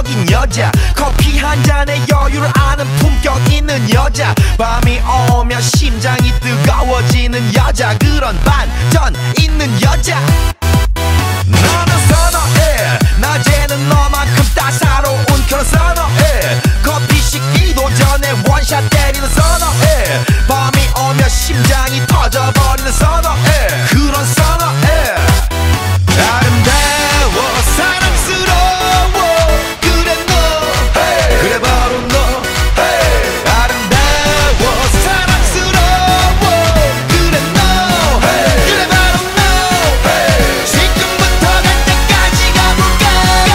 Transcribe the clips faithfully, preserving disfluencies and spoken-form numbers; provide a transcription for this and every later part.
격적인 여자, 커피 한 잔에 여유를 아는 품격 있는 여자, 밤이 오면 심장이 뜨거워지는 여자, 그런 반전 있는 여자. 너는 선어해, 낮에는 너만큼 따사로운 그런 선어해, 커피 식기도 전에 원샷 때리는 선어해, 밤이 오면 심장이 터져버리는 선어해, 그런 선어해. 아름다워 사랑스러워 그래 너, hey. 그래 바로 너, hey. 아름다워 사랑스러워 그래 너, hey. 그래 바로 너, hey. 지금부터 갈 때까지 가볼까.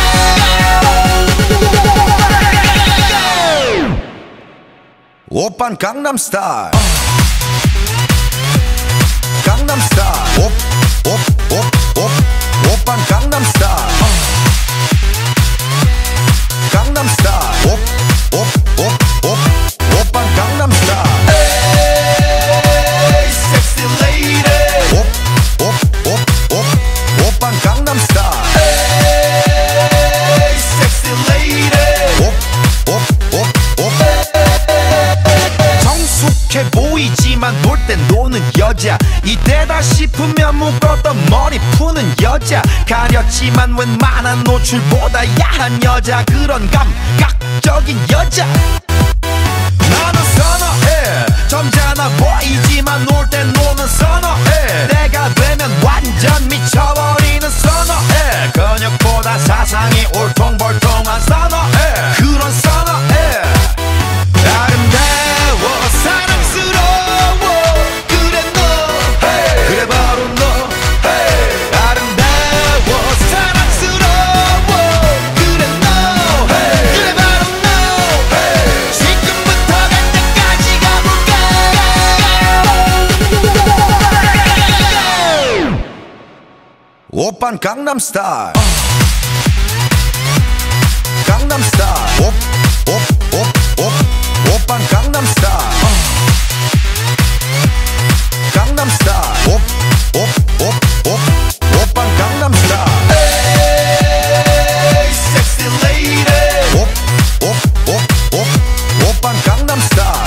오빤 강남스타일, 강남스타일, 오, 오, 오, 오, 오빤 강남스타일, 강남스타일, 오, 오, 오, 오, 오빤 강남스타일. Hey, sexy lady. 오, 오, 오, 오, 오빤 강남스타일. Hey, sexy lady. 오, 오, 오, 오. 성숙해 보이지만 놀 땐 노는 여자, 이때다 싶으면 묶었던 머리 푸는 여자, 가렸지만 웬만한 노출보다 야한 여자, 그런 감각적인 여자. 나는 선어해, 점잖아 보이지만 놀 땐 노는 선어해, 내가 되면 완전 미쳐버리는 선어해, 근육보다 사상이 울퉁불퉁한 선어해, 그런 선어해. 아름다워 사랑스러워 그래 너, hey. 그래 바로 너, hey. 아름다워 사랑스러워 그래 너, hey. 그래 바로 너, hey. 지금부터 갈 때까지 가볼까. 오빤 강남스타일, 강남스타일, 오, 오, 오, 오, 오빤 강남스타일, 강남스타일, 오, 오, 오, 오, 오빤 강남스타일. Hey, sexy lady. 오, 오, 오, 오, 오빤 강남스타일.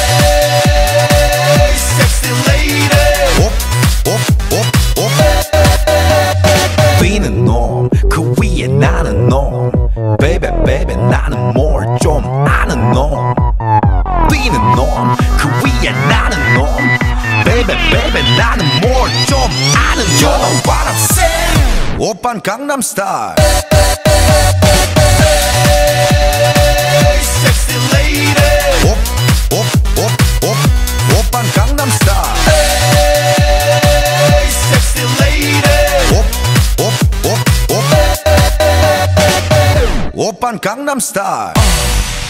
Hey, sexy lady. 오, 오, 오, 오. 뛰는 놈, 그 위에 나는 놈, baby baby 나는 뭘 좀 아는 놈, 뛰는 놈, 그 위에 나는 놈, baby baby 나는 뭘 좀 아는 놈. You know what I'm saying? 오빤 강남스타일. Hey, sexy lady. 오, 오, 오, 오, 오빤 강남스타일. Hey, sexy lady. 오, 오, 오, 오, 오빤 강남스타일.